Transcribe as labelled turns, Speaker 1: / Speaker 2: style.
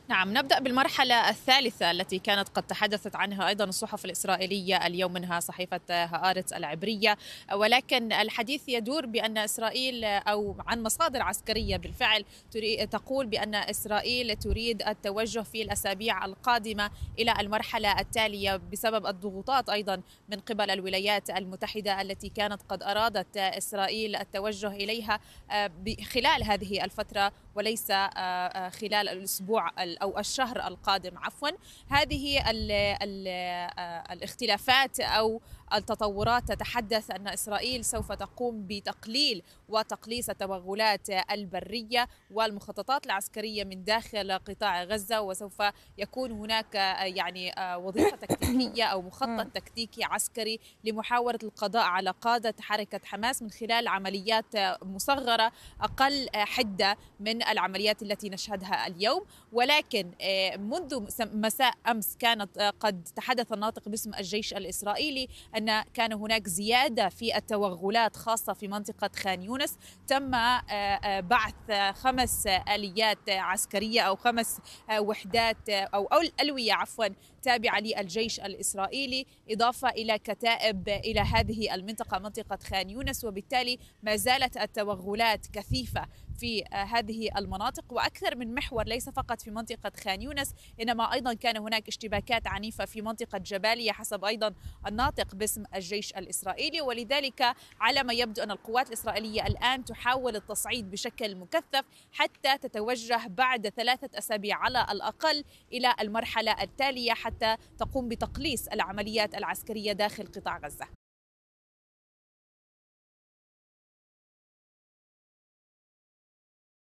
Speaker 1: نعم، نبدأ بالمرحلة الثالثة التي كانت قد تحدثت عنها أيضا الصحف الإسرائيلية اليوم، منها صحيفة هآرتس العبرية. ولكن الحديث يدور بأن إسرائيل أو عن مصادر عسكرية بالفعل تقول بأن إسرائيل تريد التوجه في الأسابيع القادمة إلى المرحلة التالية بسبب الضغوطات أيضا من قبل الولايات المتحدة التي كانت قد أرادت إسرائيل التوجه إليها خلال هذه الفترة، وليس خلال الأسبوع أو الشهر القادم عفوا. هذه الاختلافات أو التطورات تتحدث أن إسرائيل سوف تقوم بتقليل وتقليص التوغلات البرية والمخططات العسكرية من داخل قطاع غزة، وسوف يكون هناك وظيفة تكتيكية أو مخطط تكتيكي عسكري لمحاولة القضاء على قادة حركة حماس من خلال عمليات مصغرة أقل حدة من العمليات التي نشهدها اليوم. ولكن منذ مساء أمس كانت قد تحدث الناطق باسم الجيش الإسرائيلي أن كان هناك زيادة في التوغلات خاصة في منطقة خان يونس. تم بعث 5 آليات عسكرية أو 5 وحدات أو ألوية عفوا تابعة للجيش الإسرائيلي، إضافة إلى كتائب إلى هذه المنطقة، منطقة خان يونس. وبالتالي ما زالت التوغلات كثيفة في هذه المناطق، وأكثر من محور، ليس فقط في منطقة خان يونس، إنما أيضا كان هناك اشتباكات عنيفة في منطقة جباليا حسب أيضا الناطق باسم الجيش الإسرائيلي. ولذلك على ما يبدو أن القوات الإسرائيلية الآن تحاول التصعيد بشكل مكثف حتى تتوجه بعد 3 أسابيع على الأقل إلى المرحلة التالية، حتى تقوم بتقليص العمليات العسكرية داخل قطاع غزة.